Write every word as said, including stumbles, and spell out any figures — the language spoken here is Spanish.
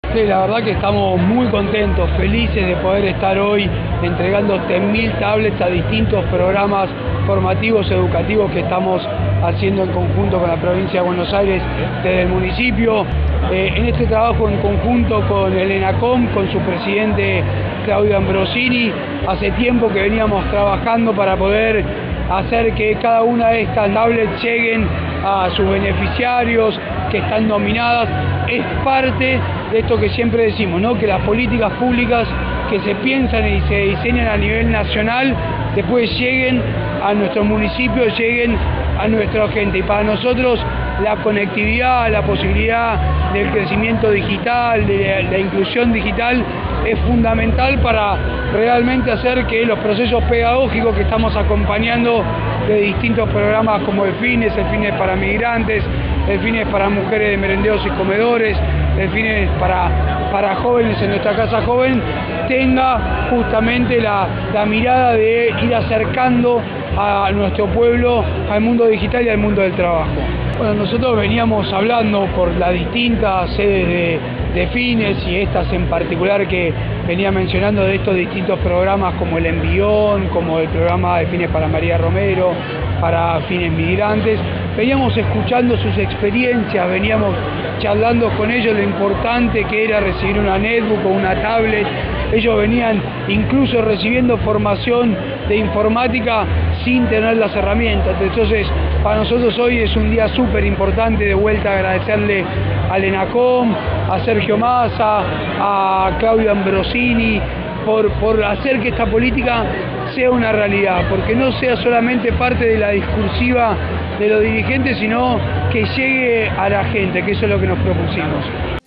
Sí, la verdad que estamos muy contentos, felices de poder estar hoy entregando tres mil tablets a distintos programas formativos, educativos que estamos haciendo en conjunto con la provincia de Buenos Aires desde el municipio. Eh, en este trabajo en conjunto con el ENACOM, con su presidente Claudio Ambrosini, hace tiempo que veníamos trabajando para poder hacer que cada una de estas tablets lleguen a sus beneficiarios que están nominadas. Es parte de esto que siempre decimos, ¿no? Que las políticas públicas que se piensan y se diseñan a nivel nacional después lleguen a nuestros municipios, lleguen a nuestra gente. Y para nosotros la conectividad, la posibilidad del crecimiento digital, de la inclusión digital es fundamental para realmente hacer que los procesos pedagógicos que estamos acompañando de distintos programas como el FINES, el FINES para migrantes, el FINES para mujeres de merenderos y comedores, el FINES para, para jóvenes en nuestra Casa Joven, tenga justamente la, la mirada de ir acercando a nuestro pueblo al mundo digital y al mundo del trabajo. Bueno, nosotros veníamos hablando por las distintas sedes de, de FINES y estas en particular que venía mencionando de estos distintos programas como el Envión, como el programa de FINES para María Romero, para FINES Migrantes. Veníamos escuchando sus experiencias, veníamos charlando con ellos lo importante que era recibir una netbook o una tablet. Ellos venían incluso recibiendo formación de informática sin tener las herramientas. Entonces, para nosotros hoy es un día súper importante. De vuelta agradecerle al ENACOM, a Sergio Massa, a Claudio Ambrosini, por, por hacer que esta política sea una realidad, porque no sea solamente parte de la discursiva de los dirigentes, sino que llegue a la gente, que eso es lo que nos propusimos.